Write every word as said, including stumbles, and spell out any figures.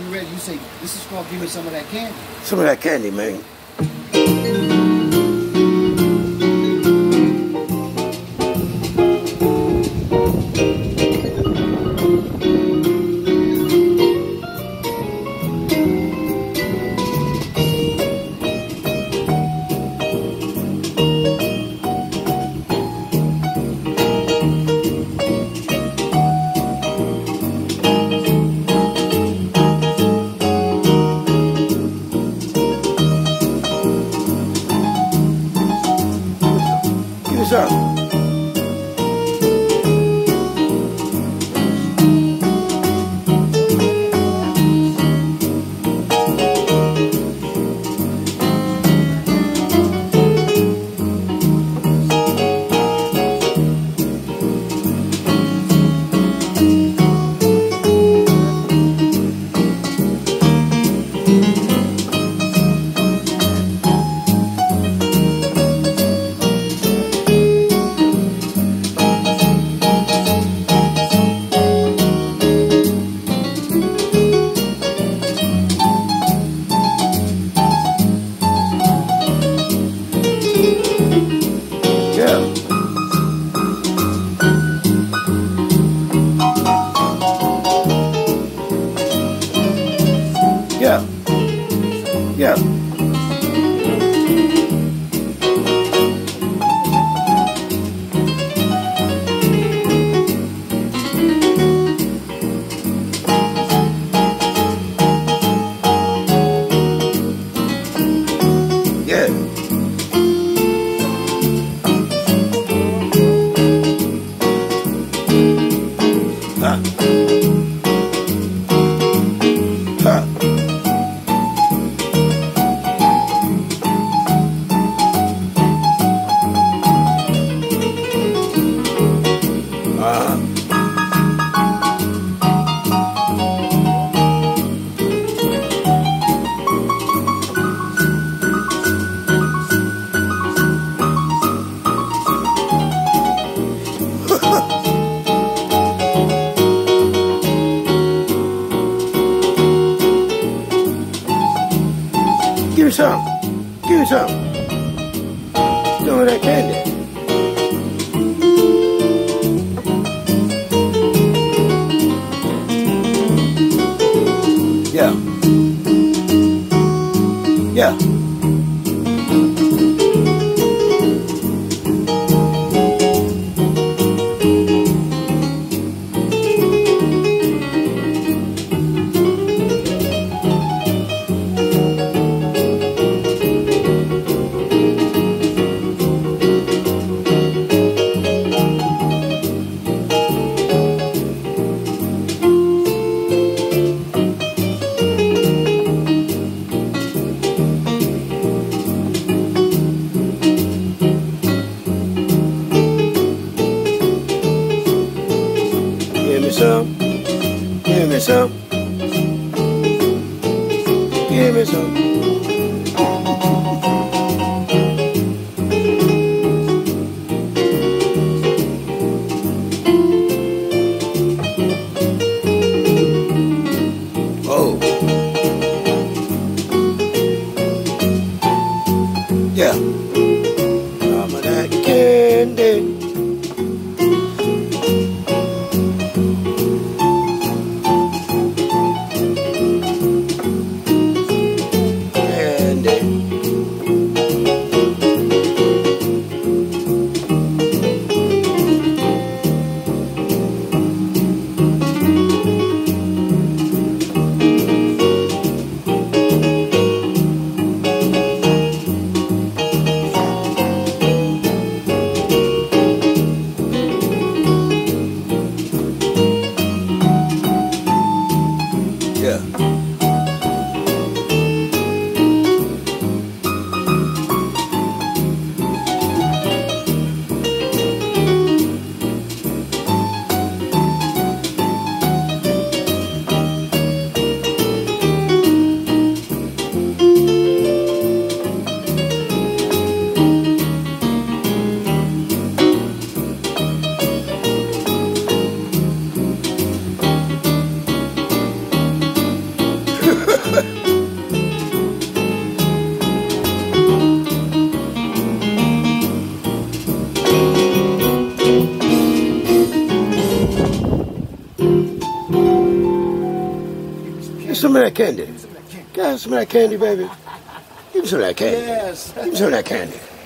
you're ready, you say, this is called Give Me Some of That Candy. Some of that candy, man. What's up? Yeah. Yeah. Yeah. Huh. Huh. Uh-huh. Give me some. Give me some. Some of that candy. Yeah. Yeah. Give me some. Give me some. Give me some. Oh. Yeah. Some of that candy. Yeah. some of that candy. Give me some of that candy, baby. Give me some of that candy. Yes. Give me some of that candy.